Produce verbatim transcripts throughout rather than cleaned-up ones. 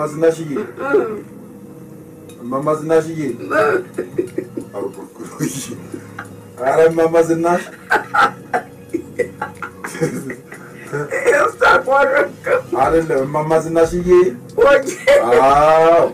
ዝናሽዬ እማማ ዝናሽዬ አረ እማማ ዝናሽ አይደለም እማማ ዝናሽዬ አዎ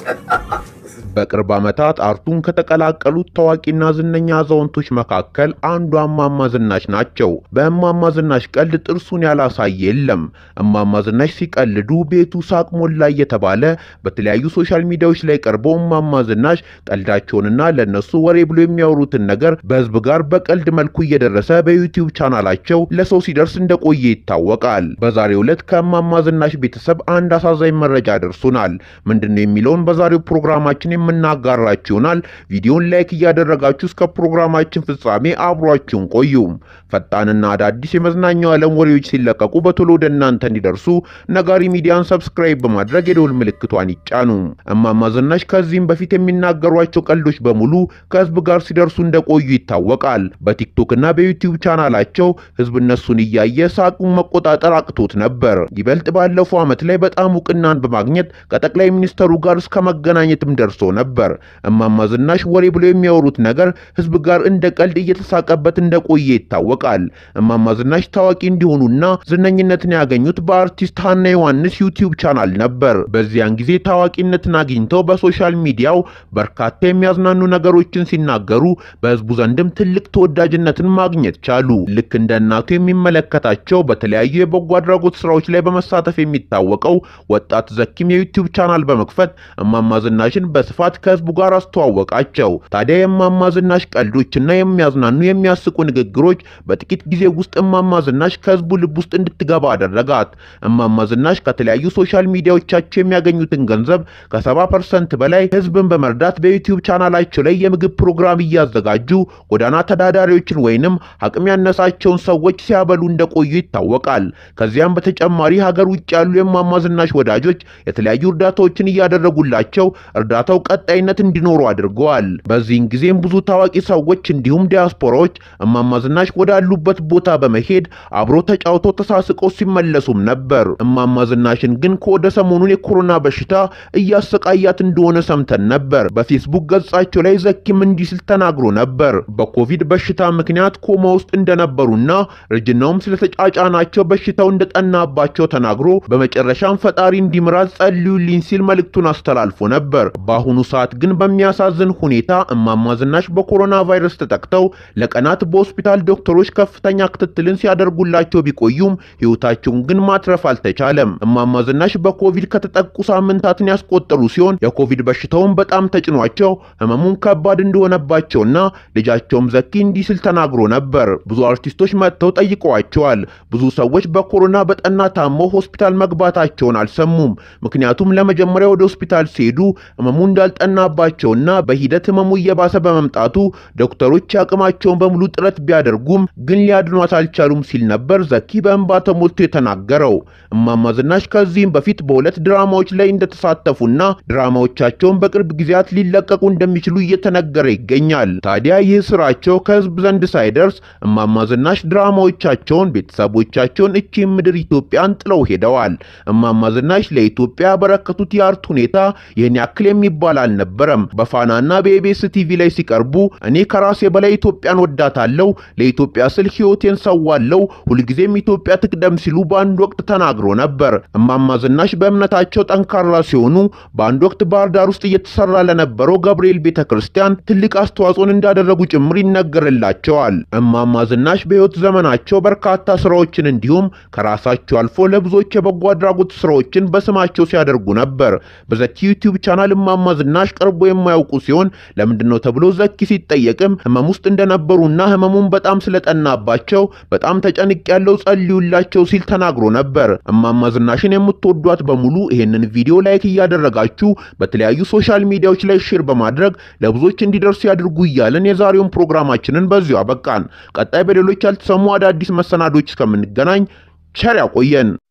በቅርብ ዓመታት አርቱን ከተቀላቀሉት ታዋቂና ዝነኛ አዛውንቶች መካከል አንዱ እማማ ዝናሽ ናቸው። በእማማ ዝናሽ ቀልድ ጥርሱን ያላሳየ የለም። እማማ ዝናሽ ሲቀልዱ ቤቱ ሳቅ ሞላ እየተባለ በተለያዩ ሶሻል ሚዲያዎች ላይ ቀርበው እማማ ዝናሽ ቀልዳቸውንና ለነሱ ወሬ ብሎ የሚያወሩትን ነገር በህዝብ ጋር በቀልድ መልኩ እየደረሰ በዩቲዩብ ቻናላቸው ለሰው ሲደርስ እንደቆየ ይታወቃል። በዛሬው ዕለት ከእማማ ዝናሽ ቤተሰብ አንድ አሳዛኝ መረጃ ደርሶናል። ምንድነው የሚለውን በዛሬው ፕሮግራማችን የምናጋራችሁ ይሆናል። ቪዲዮን ላይክ እያደረጋችሁ እስከ ፕሮግራማችን ፍጻሜ አብራችሁን ቆዩ። ፈጣንና አዳዲስ የመዝናኛው ዓለም ወሬዎች ሲለቀቁ በቶሎ ወደ እናንተ እንዲደርሱ ነጋሪ ሚዲያን ሰብስክራይብ በማድረግ የደወል ምልክቷን ይጫኑ። እማማ ዝናሽ ከዚህም በፊት የሚናገሯቸው ቀልዶች በሙሉ ከህዝብ ጋር ሲደርሱ እንደቆዩ ይታወቃል። በቲክቶክ እና በዩቲዩብ ቻናላቸው ህዝብ እነሱን እያየ ሳቁን መቆጣጠር አቅቶት ነበር። ይበልጥ ባለፈው ዓመት ላይ በጣም እውቅናን በማግኘት ከጠቅላይ ሚኒስተሩ ጋር እስከ መገናኘትም ደርሶ ነበር። እማማ ዝናሽ ወሬ ብሎ የሚያወሩት ነገር ህዝብ ጋር እንደ ቀልድ እየተሳቀበት እንደቆየ ይታወቃል። እማማ ዝናሽ ታዋቂ እንዲሆኑና ዝነኝነትን ያገኙት በአርቲስት ሀና ዮሐንስ ዩቲዩብ ቻናል ነበር። በዚያን ጊዜ ታዋቂነትን አግኝተው በሶሻል ሚዲያው በርካታ የሚያዝናኑ ነገሮችን ሲናገሩ በህዝቡ ዘንድም ትልቅ ተወዳጅነትን ማግኘት ቻሉ። ልክ እንደ እናቱ የሚመለከታቸው በተለያዩ የበጎ አድራጎት ስራዎች ላይ በመሳተፍ የሚታወቀው ወጣት ዘኪም የዩቲዩብ ቻናል በመክፈት እማማ ዝናሽን በስፋት ከህዝቡ ጋር አስተዋወቃቸው። ታዲያ የእማማ ዝናሽ ቀልዶችና የሚያዝናኑ የሚያስቁ ንግግሮች በጥቂት ጊዜ ውስጥ እማማ ዝናሽ ከህዝቡ ልብ ውስጥ እንድትገባ አደረጋት። እማማ ዝናሽ ከተለያዩ ሶሻል ሚዲያዎቻቸው የሚያገኙትን ገንዘብ ከሰባ ፐርሰንት በላይ ህዝብን በመርዳት በዩቲዩብ ቻናላቸው ላይ የምግብ ፕሮግራም እያዘጋጁ ጎዳና ተዳዳሪዎችን ወይንም አቅም ያነሳቸውን ሰዎች ሲያበሉ እንደቆዩ ይታወቃል። ከዚያም በተጨማሪ ሀገር ውጭ ያሉ የእማማ ዝናሽ ወዳጆች የተለያዩ እርዳታዎችን እያደረጉላቸው እርዳታው ቀጣይነት እንዲኖሩ አድርገዋል። በዚህን ጊዜም ብዙ ታዋቂ ሰዎች እንዲሁም ዲያስፖራዎች እማማ ዝናሽ ወዳሉበት ቦታ በመሄድ አብሮ ተጫውተው ተሳስቀው ሲመለሱም ነበር። እማማ ዝናሽን ግን ከወደ ሰሞኑን የኮሮና በሽታ እያሰቃያት እንደሆነ ሰምተን ነበር። በፌስቡክ ገጻቸው ላይ ዘኪም እንዲህ ሲል ተናግሮ ነበር። በኮቪድ በሽታ ምክንያት ኮማ ውስጥ እንደነበሩና እርጅናውም ስለተጫጫናቸው በሽታው እንደጠናባቸው ተናግሮ በመጨረሻም ፈጣሪ እንዲምራት ጸልዩልኝ ሲል መልእክቱን አስተላልፎ ነበር። በአሁኑ ሰዓት ግን በሚያሳዝን ሁኔታ እማማ ዝናሽ በኮሮና ቫይረስ ተጠቅተው ለቀናት በሆስፒታል ዶክተሮች ከፍተኛ ክትትልን ሲያደርጉላቸው ቢቆዩም ህይወታቸውን ግን ማትረፍ አልተቻለም። እማማ ዝናሽ በኮቪድ ከተጠቁ ሳምንታትን ያስቆጠሩ ሲሆን የኮቪድ በሽታውን በጣም ተጭኗቸው ህመሙን ከባድ እንደሆነባቸውና ልጃቸውም ዘኪ እንዲህ ሲል ተናግሮ ነበር። ብዙ አርቲስቶች መጥተው ጠይቀዋቸዋል። ብዙ ሰዎች በኮሮና በጠና ታመው ሆስፒታል መግባታቸውን አልሰሙም። ምክንያቱም ለመጀመሪያ ወደ ሆስፒታል ሲሄዱ ህመሙ እንዳልጠናባቸውና በሂደት ህመሙ እየባሰ በመምጣቱ ዶክተሮች ያቅማቸውን በሙሉ ጥረት ቢያደርጉም ግን ሊያድኗት አልቻሉም ሲል ነበር ዘኪ በእንባ ተሞልቶ የተናገረው። እማማ ዝናሽ ከዚህም በፊት በሁለት ድራማዎች ላይ እንደተሳተፉና ድራማዎቻቸውን በቅርብ ጊዜያት ሊለቀቁ እንደሚችሉ እየተነገረ ይገኛል። ታዲያ ይህ ስራቸው ከህዝብ ዘንድ ሳይደርስ እማማ ዝናሽ ድራማዎቻቸውን፣ ቤተሰቦቻቸውን እቺ ምድር ኢትዮጵያን ጥለው ሄደዋል። እማማ ዝናሽ ለኢትዮጵያ ያበረከቱት የአርት ሁኔታ ይህን ያክል የሚባል አልነበረም። በፋናና በኢቢኤስ ቲቪ ላይ ሲቀርቡ እኔ ከራሴ በላይ ኢትዮጵያን ወዳታለሁ፣ ለኢትዮጵያ ስል ህይወቴን ሰዋለሁ፣ ሁልጊዜም ኢትዮጵያ ትቅደም ሲሉ በአንድ ወቅት ተናግሮ ነበር። እማማ ዝናሽ በእምነታቸው ጠንካራ ሲሆኑ በአንድ ወቅት ባህር ዳር ውስጥ እየተሰራ ለነበረው ገብርኤል ቤተክርስቲያን ትልቅ አስተዋጽኦን እንዳደረጉ ጭምር ይነገርላቸዋል። እማማ ዝናሽ በህይወት ዘመናቸው በርካታ ስራዎችን እንዲሁም ከራሳቸው አልፎ ለብዙዎች የበጎ አድራጎት ስራዎችን በስማቸው ሲያደርጉ ነበር። በዘኪ ዩቲዩብ ቻናል እማማ ዝናሽ ቀርቦ የማያውቁ ሲሆን ለምንድነው ተብሎ ዘኪ ሲጠየቅም ህመም ውስጥ እንደነበሩና ህመሙን በጣም ስለጠናባቸው በጣም ተጨንቅ ያለው ጸልዩላቸው ሲል ተናግሮ ነበር። እማማ ዝናሽን የምትወዷት በሙሉ ይሄንን ቪዲዮ ላይክ እያደረጋችሁ በተለያዩ ሶሻል ሚዲያዎች ላይ ሼር በማድረግ ለብዙዎች እንዲደርሱ ያድርጉ እያለን የዛሬውን ፕሮግራማችንን በዚሁ አበቃን። ቀጣይ በሌሎች ያልተሰሙ አዳዲስ መሰናዶች እስከምንገናኝ ቸር ያቆየን።